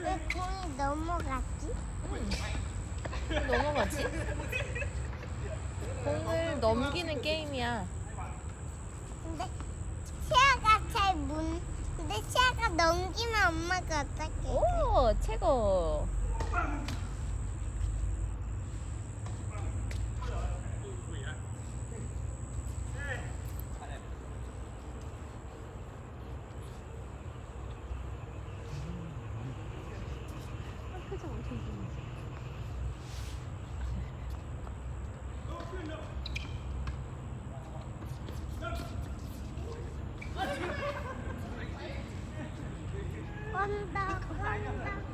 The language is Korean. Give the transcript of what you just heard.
왜 공이 넘어갔지? 넘어가지? 공을 넘기는 게임이야. 근데 시아가 넘기면 엄마가 어떡해? 오, 최고. 표정 엄청 좋네. 건다.